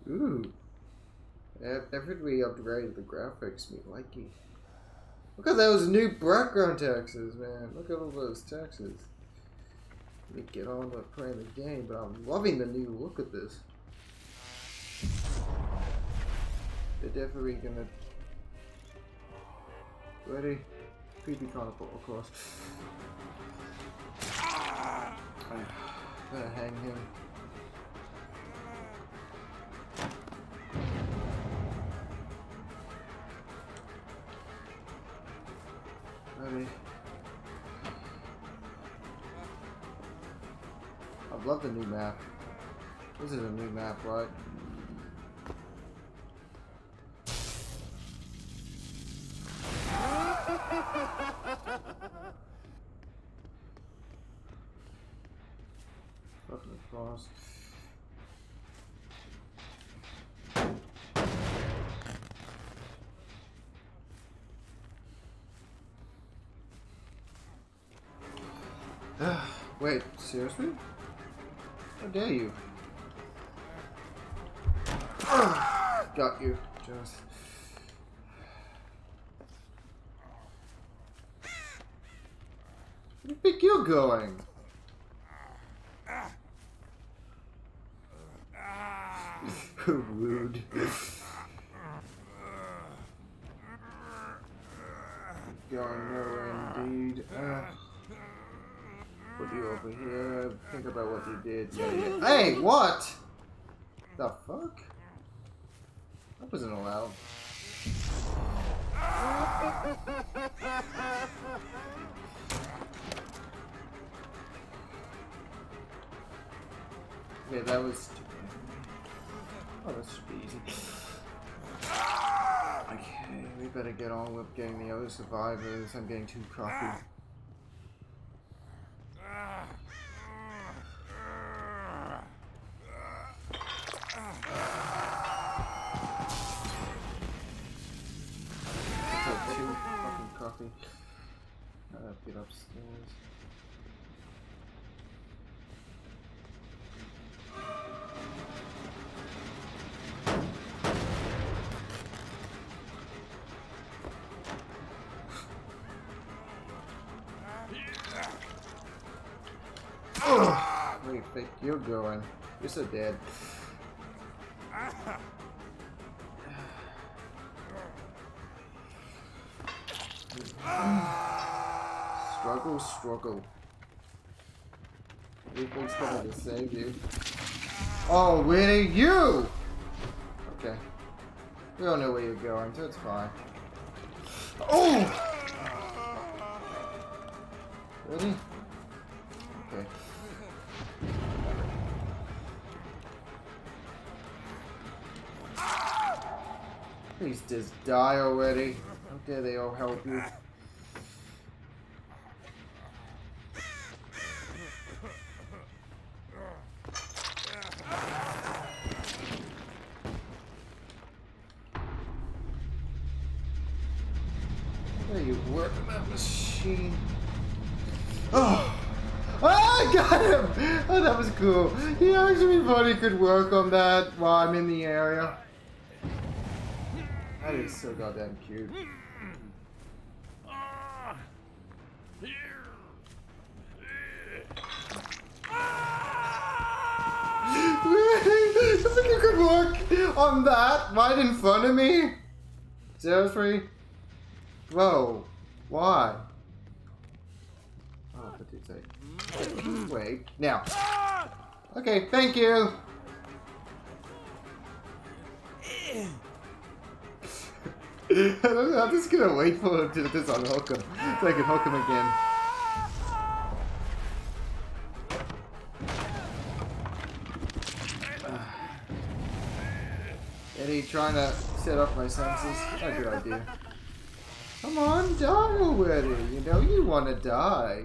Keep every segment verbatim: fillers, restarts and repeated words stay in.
Ooh. After we upgraded the graphics, me likey. Look at those new background textures, man. Look at all those textures. Let me get on with playing the game, but I'm loving the new look of this. They're definitely gonna... Ready? Creepy carnival, of course. I'm gonna hang him. Ready? I love the new map. This is a new map, right? Fucking across. Wait, seriously? How dare you? Got you, just. Where do you think you're going? Rude. Going nowhere indeed. Uh, put you over here. Think about what you did. Yeah, yeah. Hey, what? The fuck? That wasn't allowed. Okay, that was. Oh, that should be easy. Okay, we better get on with getting the other survivors. I'm getting too cocky. So too fucking cocky. I have to get upstairs. Where do you think you're going? You're so dead. Struggle, struggle. Everything's coming to save you. Oh, really? You! Okay. We don't know where you're going, so it's fine. Oh! Ready? Okay. Please just die already. How dare they all help you? There you work on that machine. Oh! Oh, I got him! Oh, that was cool. He actually thought he could work on that while I'm in the area. That is so goddamn cute. Really? You think you could work on that right in front of me? Seriously? Whoa. Why? Oh, what did it say? Wait. Now. Okay, thank you. I'm just gonna wait for him to just unhook him so I can hook him again. Eddie trying to set up my senses. Not a good idea. Come on, die already. You know you want to die.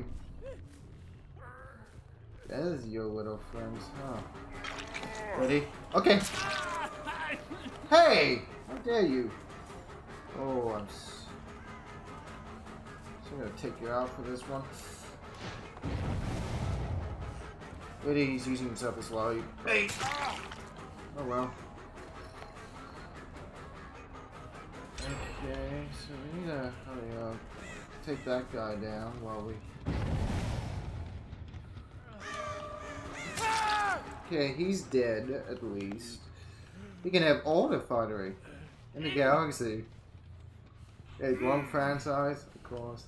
There's your little friends, huh? Ready? Okay. Hey! How dare you? Oh, I'm s so I'm gonna take you out for this one. Really, he's using himself as well. Hey! Oh well. Okay, so we need to hurry up. Take that guy down while we... Okay, he's dead, at least. We can have all the fightery in the galaxy. Hey, one franchise, of course.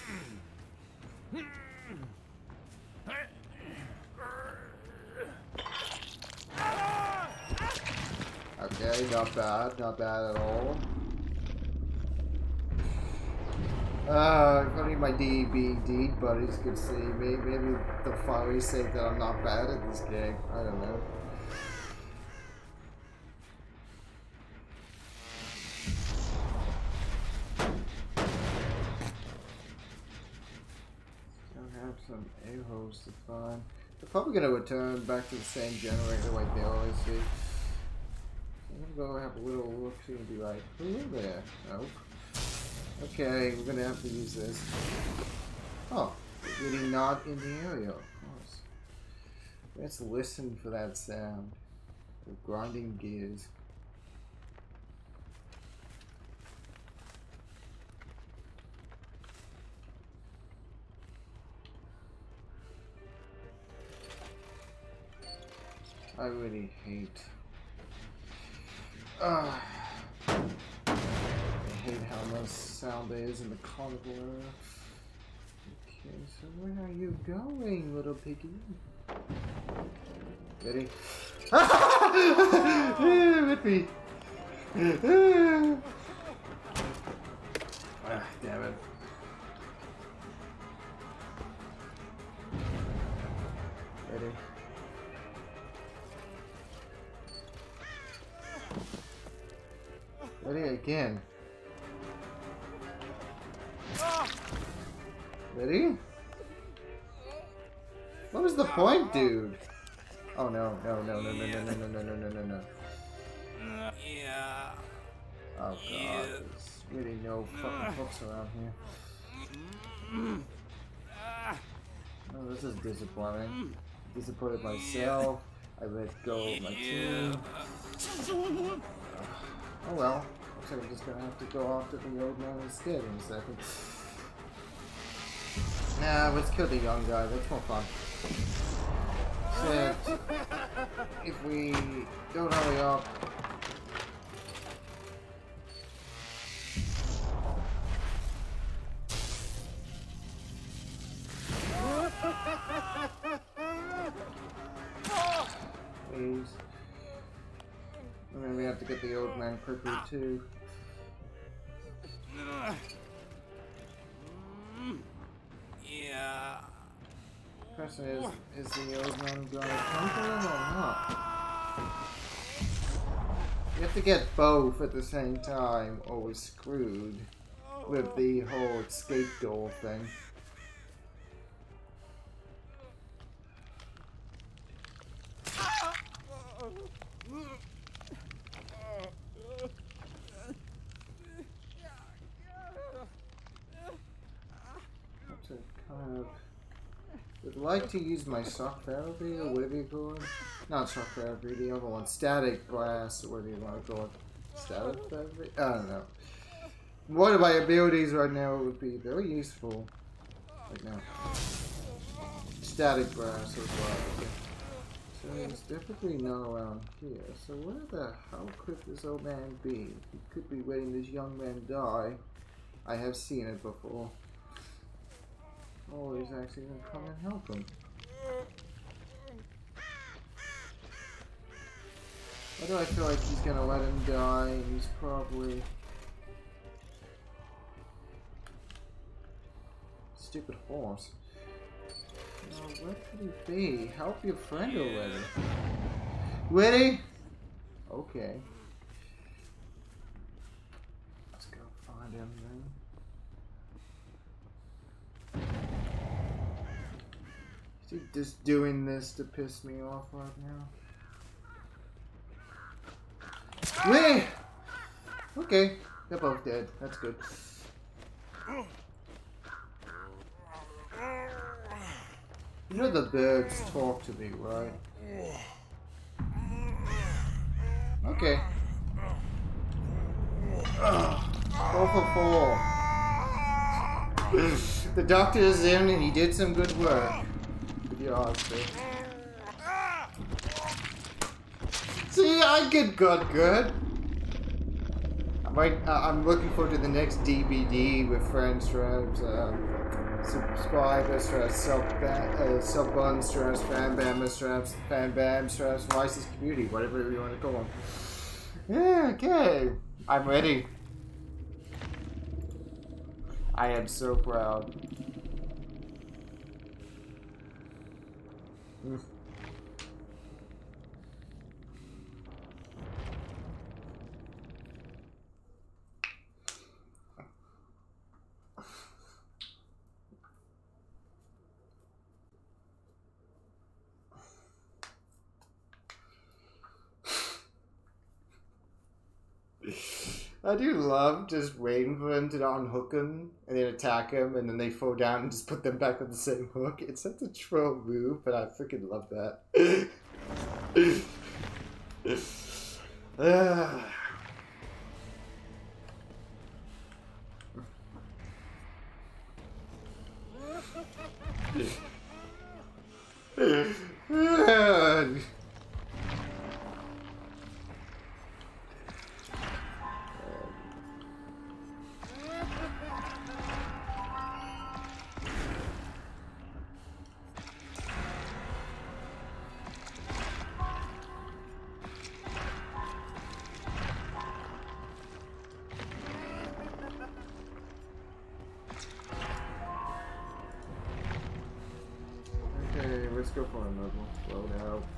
Okay, not bad, not bad at all. Uh, if only my D B D buddies could see me. Maybe they'll finally say that I'm not bad at this game. I don't know. Still have some a-holes to find. They're probably gonna return back to the same generator like they always do. I'm gonna go have a little look see and be like, who is there? Nope. Okay, we're gonna have to use this. Oh, really not in the area, of course. Let's listen for that sound. The grinding gears. I really hate. Ah. I hate how much sound there is in the carnival area. Okay, so where are you going, little piggy? Ready? With me! Ah, damn it. Ready? Ready again. Ready? What was the point, dude? Oh no, no, no, no, no, no, no, no, no, no, no, no, no. Yeah. Oh god, there's really no fucking hooks around here. Oh, this is disappointing. Disappointed myself. I let go of my team. Oh well. Looks like I'm just gonna have to go after the old man instead in a second. Nah, let's kill the young guy. That's more fun. Except, if we don't hurry up. Please. And then we have to get the old man quickly too. Yeah. Question is, is the old man gonna come for him or not? You have to get both at the same time or we're screwed with the whole escape door thing. To kind of would like to use my shock therapy or whatever you call it. Not shock therapy, the other one. Static blast or whatever you want to call it. Static therapy? I don't know. One of my abilities right now would be very useful. Right now. Static blast as well. So there's definitely none around here. So where the hell could this old man be? He could be letting this young man die. I have seen it before. Oh, he's actually gonna come and help him. Why do I feel like he's gonna let him die and he's probably... Stupid horse. Oh, where could he be? Help your friend already. Ready? Okay. Let's go find him then. Is he just doing this to piss me off right now? Wait! Okay, they're both dead. That's good. You know the birds talk to me, right? Okay. Ugh. Four for four. The doctor is in and he did some good work. With your hospital. See, I get good, good. I might, uh, I'm looking forward to the next D V D with friends, stripes, um, subscriber straps, sub, uh, sub bun straps, fan bam straps, fan bam straps, licensed community, whatever you want to call them. Yeah, okay. I'm ready. I am so proud. Mm. I do love just waiting for them to unhook them and then attack them and then they fall down and just put them back on the same hook. It's such a troll move, but I freaking love that. Okay, let's go for another one. Load out.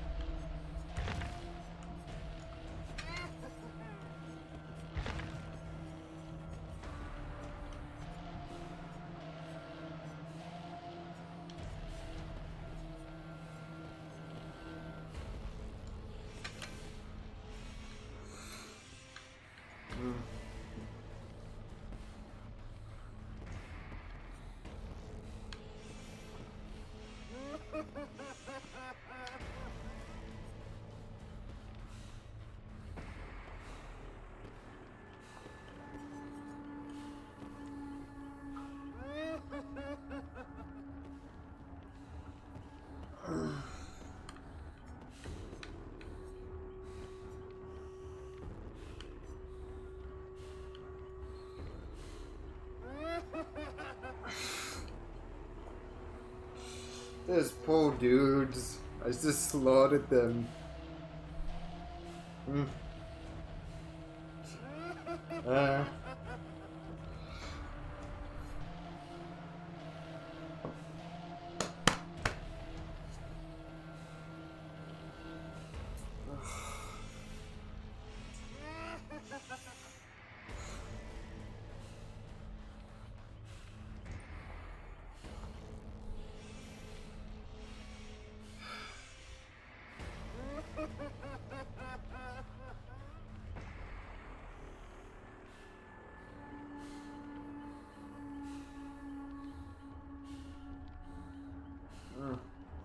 Those poor dudes. I just slaughtered them. Mm. Uh. Mm.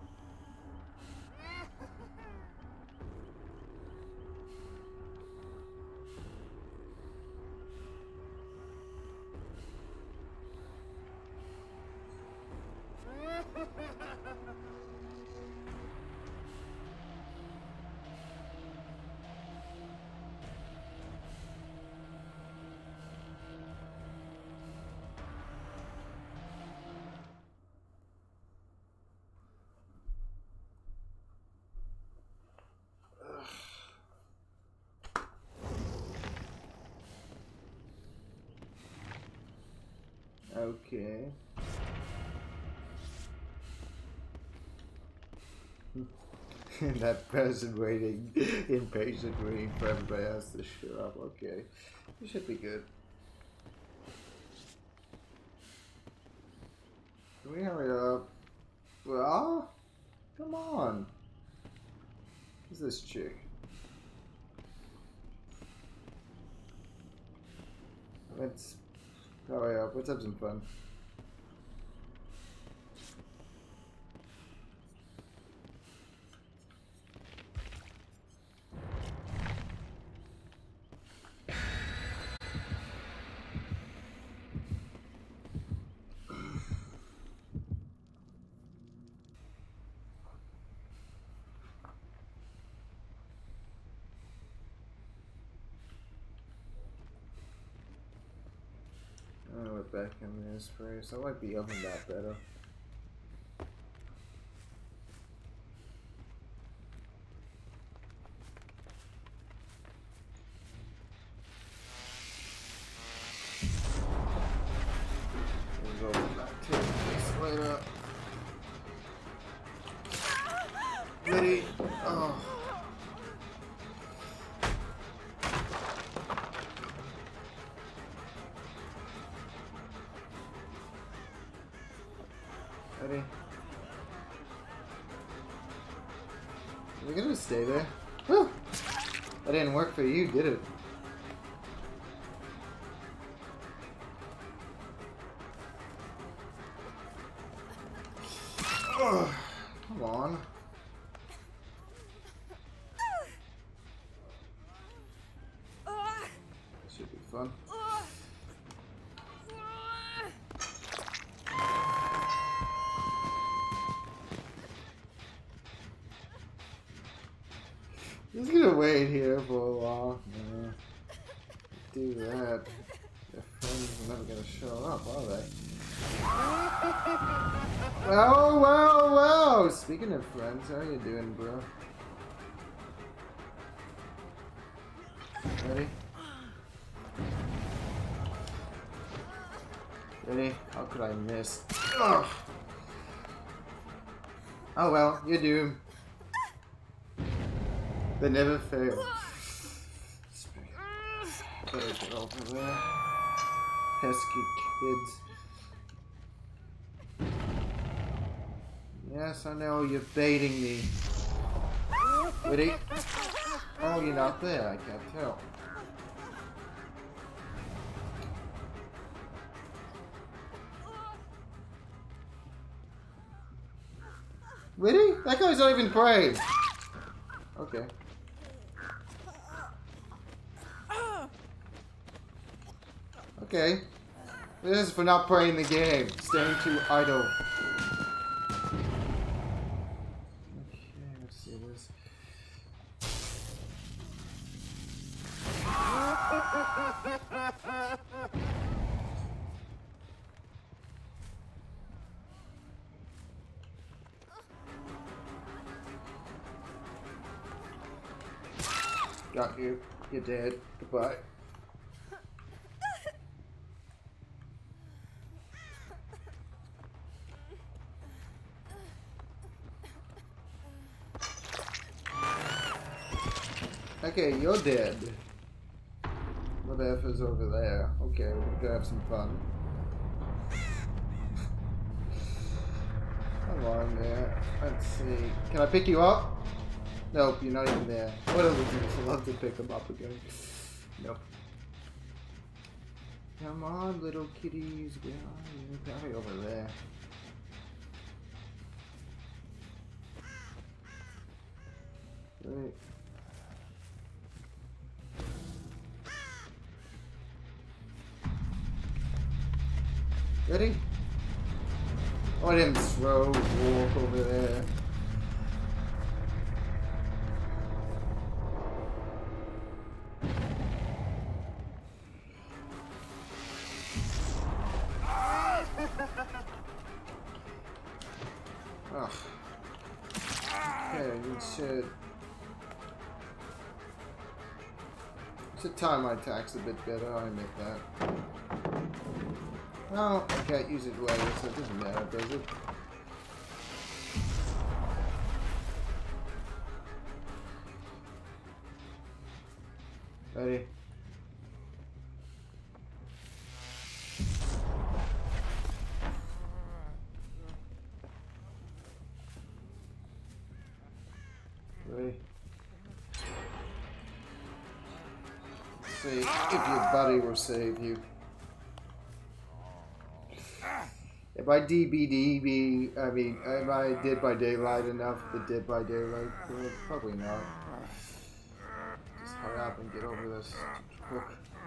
Okay. That person waiting, impatient, waiting for everybody else to show up. Okay, it should be good. Can we hurry up? Well, come on. Who's this chick? Let's hurry up. Let's have some fun. put back in this place. I like the oven that better. We'll go back to this later. Ready? Oh. Ready? Are we gonna stay there? Whew. That didn't work for you, did it? Ugh. Come on. This should be fun. Just gonna wait here for a while. Yeah. Do that. Their friends are never gonna show up, are they? Oh, wow, wow! Speaking of friends, how you doing, bro? Ready? Ready? How could I miss? Ugh. Oh well, you're doomed. They never fail. Better get over there. Pesky kids. Yes, I know you're baiting me. Ready? Oh, you're not there. I can't tell. Ready? That guy's not even praying. Okay. Okay. This is for not playing the game. Staying too idle. Okay, let's see this. Got you. You're dead. Goodbye. Okay, you're dead. What F is over there? Okay, we're gonna have some fun. Come on there. Let's see. Can I pick you up? Nope, you're not even there. What else would you love to pick them up again? Nope. Come on, little kitties. Where are you? Probably over there. Right. Ready? Let him slow walk over there. Oh. Okay, you should should time my attacks a bit better. I admit that. Well, I can't use it later, so it doesn't matter, does it? Ready? Ready? Let's see if your buddy will save you. If I D B D B, I mean, if I Dead by Daylight enough, the Dead by Daylight, well, probably not. Just hurry up and get over this quick.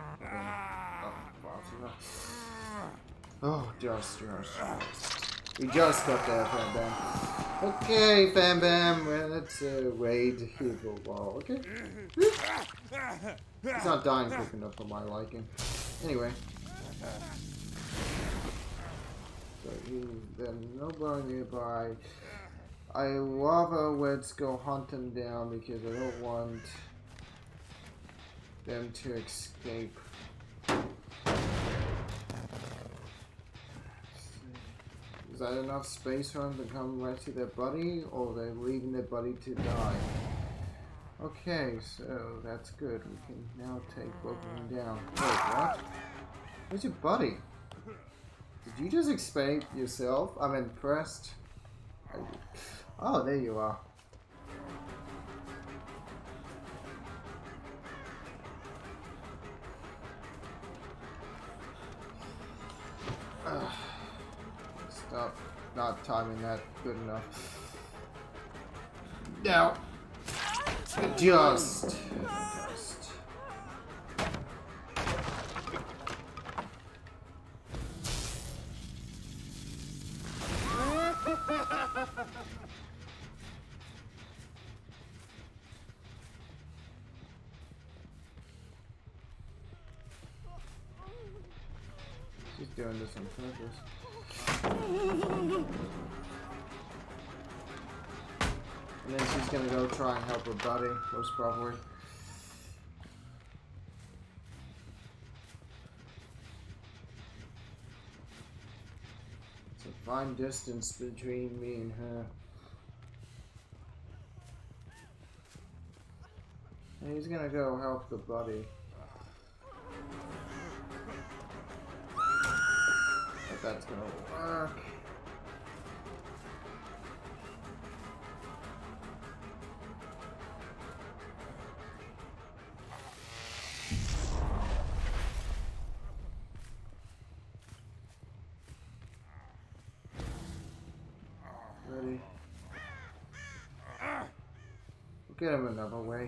Oh, just, just, just. We just got there, Fam Bam. Okay, Fam Bam, well, let's uh, wait here for a while, okay? He's not dying quick enough for my liking. Anyway. So he's there's nobody nearby. I rather let's go hunt them down because I don't want them to escape. Is that enough space for them to come rescue their buddy, or are they leaving their buddy to die? Okay, so that's good. We can now take both of them down. Wait, what? Where's your buddy? Did you just escape yourself? I'm impressed. Oh, there you are. Uh, stop not timing that good enough. Now, just, just. She's doing this on purpose. And then she's gonna go try and help her buddy, most probably. It's a fine distance between me and her. And he's gonna go help the buddy. But that's gonna work. Ready? We'll get him another way.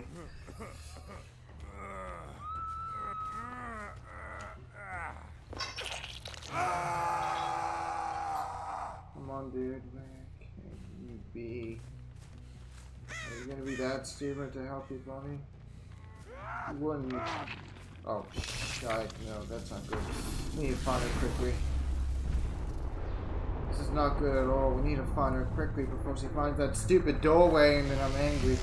Come on, dude. Where can you be? Are you gonna be that stupid to help your buddy? You wouldn't. Oh, shite. No, that's not good. We need to find her quickly. This is not good at all. We need to find her quickly before she finds that stupid doorway and then I'm angry.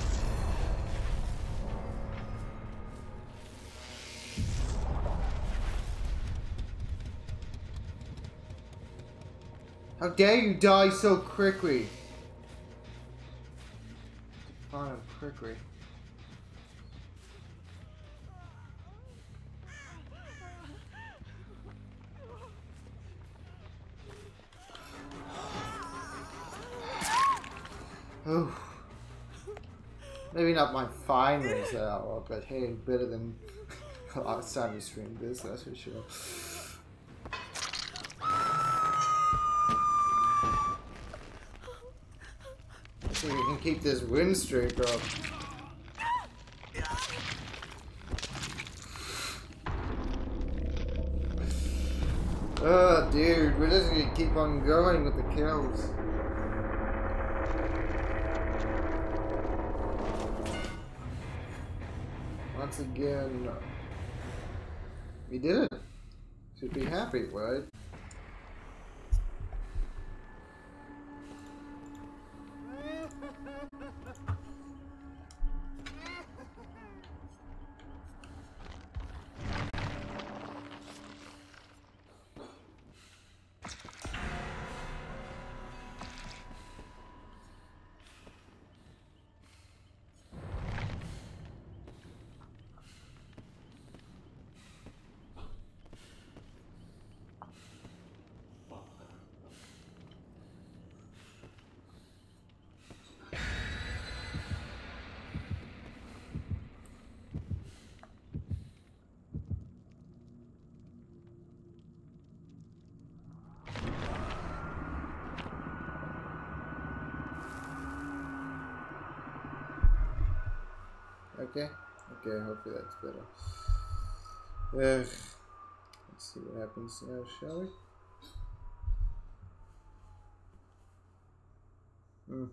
How dare you die so quickly? Find her quickly. Oh. Maybe not my finest hour, but hey, better than last time we streamed this, that's for sure. So we can keep this win streak up. Oh, dude, we're just gonna keep on going with the kills. Once again, we did it. Should be happy, right? Okay, okay, hopefully that's better. Ugh. Let's see what happens now, shall we? Hmm.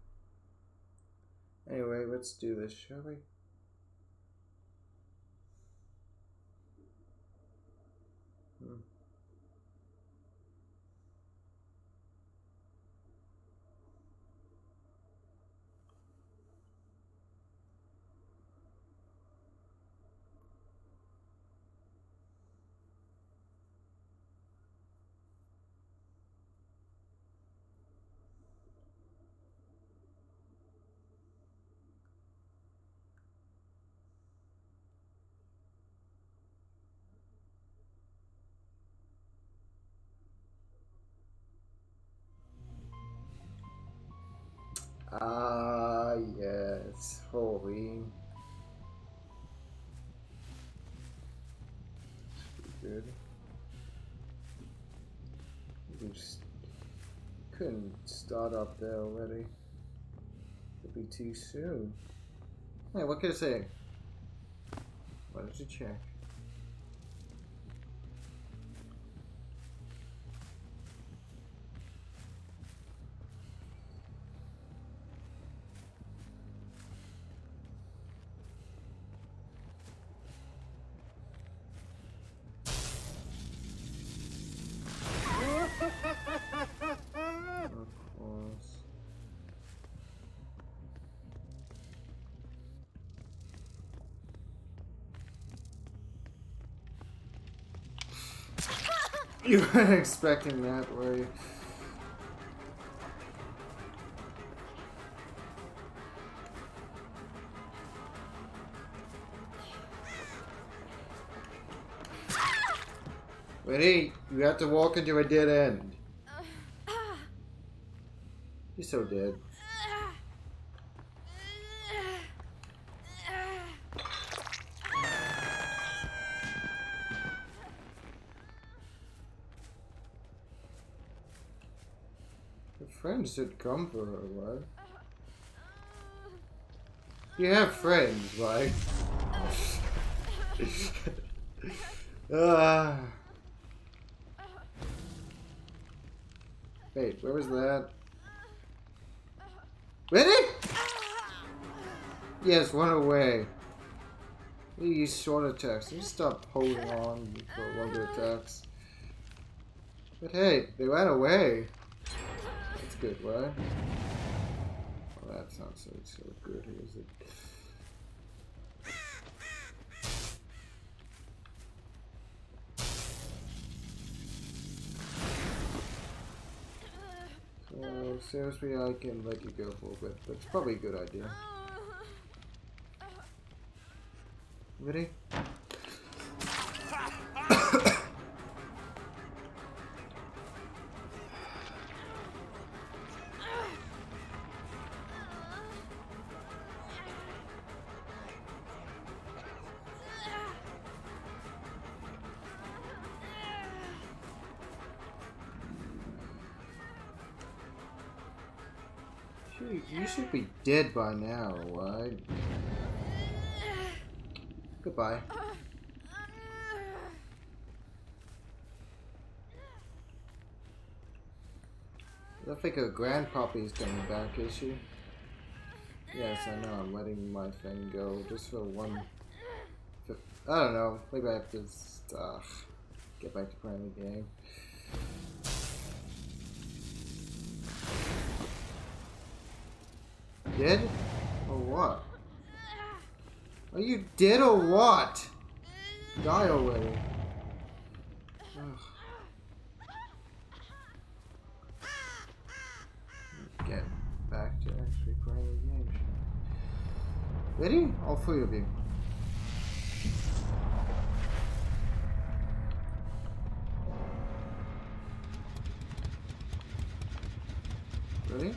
Anyway, let's do this, shall we? Hmm. Ah, yes. Holy. Good. We just couldn't start up there already. It'd be too soon. Hey, what can I say? Why don't you check? Of course. You weren't expecting that, were you? Wait, you have to walk into a dead end. You're so dead. Her friends should come for her, what? You have friends, right? Ah. Wait, where was that? Really? Yes, run away. You use short attacks. You stop holding on for longer attacks. But hey, they ran away. That's good, right? Well, that's not so, so good, is it? So, seriously, I can let you go for a bit. That's probably a good idea. Ready? You should be dead by now, right? Goodbye. I don't think her grandpappy is coming back, is she? Yes, I know. I'm letting my thing go just for one. For, I don't know. Maybe I have to uh, get back to playing the game. Dead? Or what? Are you dead or what? Die already. Ugh. Get back to actually playing the game. Ready? All three of you. Ready?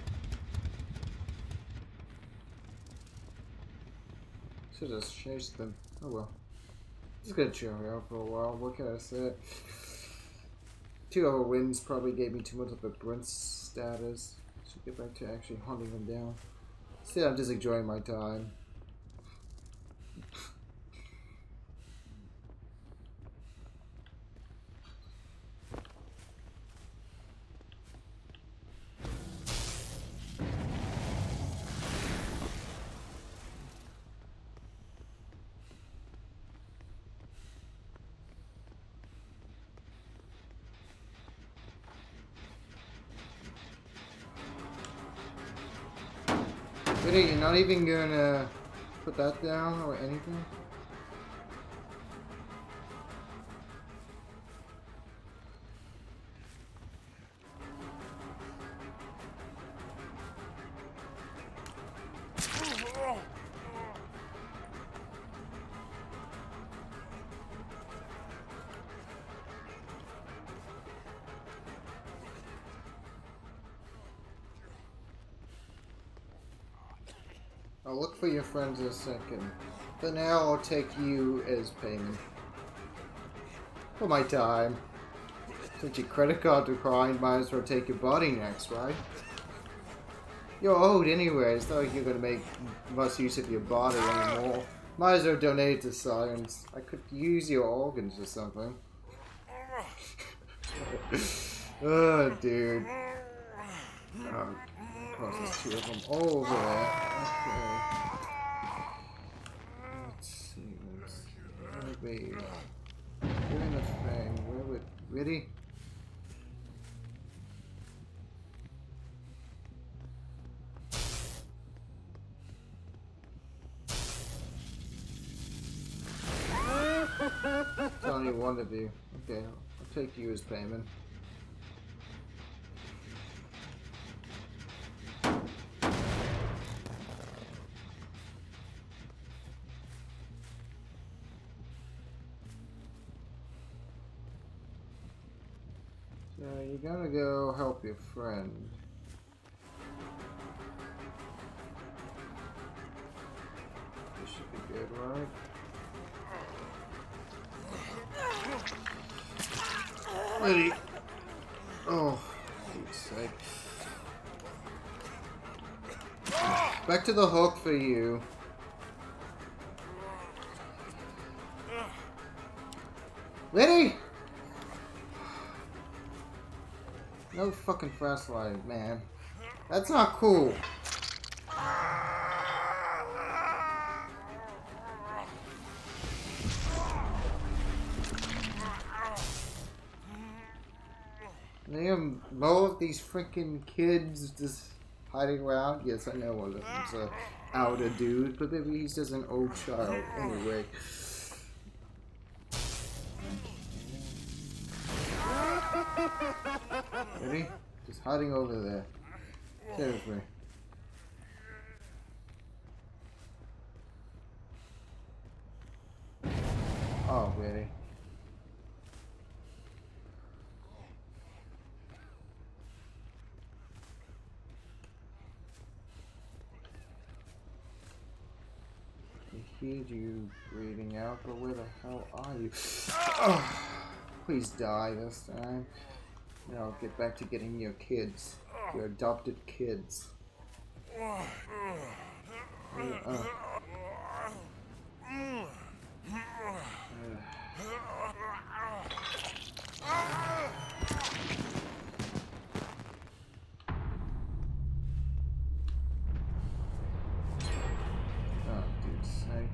Should have just chased them. Oh well. Just gonna chill here for a while. What can I say? Two other wins probably gave me too much of a brunt status. Should get back to actually hunting them down. Still, I'm just enjoying my time. Really, you're not even gonna put that down or anything? I'll look for your friends in a second. But now I'll take you as payment. For my time. Since your credit card declined, might as well take your body next, right? You're owed anyway. It's not like you're gonna make much use of your body anymore. Might as well donate it to science. I could use your organs or something. Oh, dude. Um, of course, there's two of them all over there. Okay. Let's see. Let's see. Where would be? Doing the thing. Where would? Really? It's only one of you. Okay, I'll take you as payment. So you're gonna go help your friend. This should be good, right? Ready? Oh, for Pete's sake. Back to the hook for you. Ready? No fucking flashlight, man. That's not cool. They have more of these freaking kids just hiding around. Yes, I know one of them's a outer dude, but maybe he's just an old child. Anyway. Ready? Just hiding over there. Seriously. Oh, really? I hear you breathing out, but where the hell are you? Oh, please die this time. Now I'll get back to getting your kids. Your adopted kids. Uh, uh. Oh, dude's sake.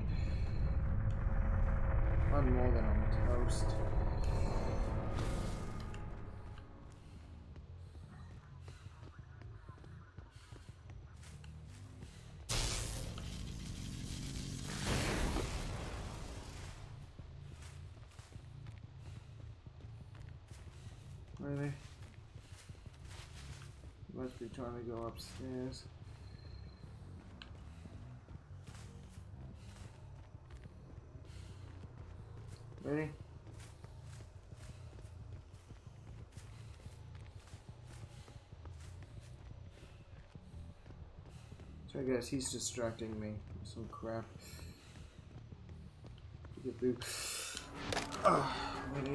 I'm more than on toast. Really? Must be trying to go upstairs. Ready? So I guess he's distracting me with some crap. Get through. Oh, ready?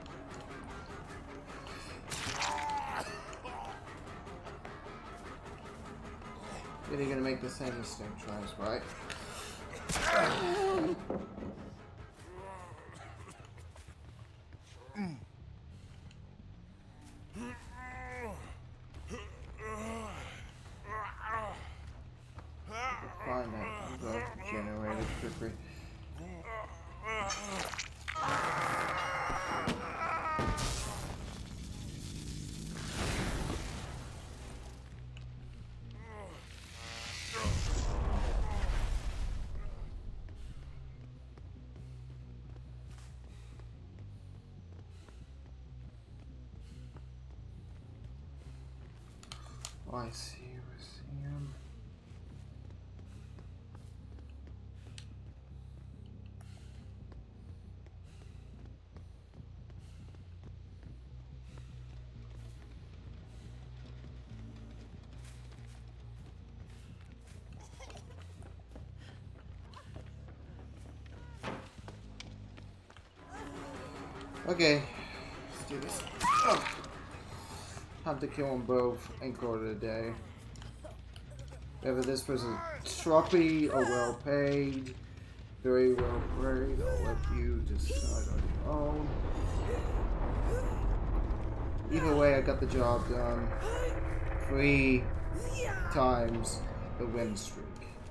Really gonna make the same mistake twice, right? Find that the generator quickly. Oh, I see. I see him. Okay, let's do this. Oh. Have to kill them both and call it a day. Whether this was a troppy or well paid, very well paid, I'll let you decide on your own. Either way, I got the job done. Three times the win streak.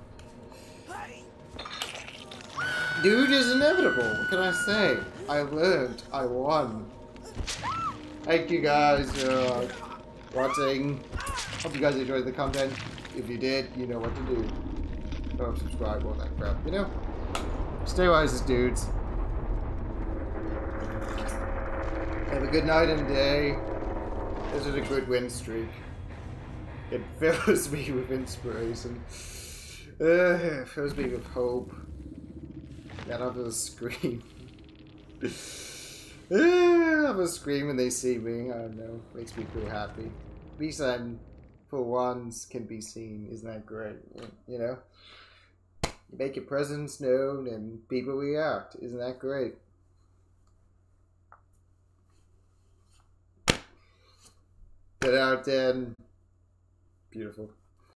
Dude is inevitable. What can I say? I lived. I won. Thank you guys for uh, watching. Hope you guys enjoyed the content. If you did, you know what to do. Go subscribe, all that crap. You know? Stay wise, dudes. Have a good night and day. This is a good win streak. It fills me with inspiration. Uh, it fills me with hope. That others scream. uh, others scream when they see me. I don't know. Makes me feel happy. At least I'm, for once, can be seen. Isn't that great? You know? You make your presence known and people react. Isn't that great? Get out then. Beautiful.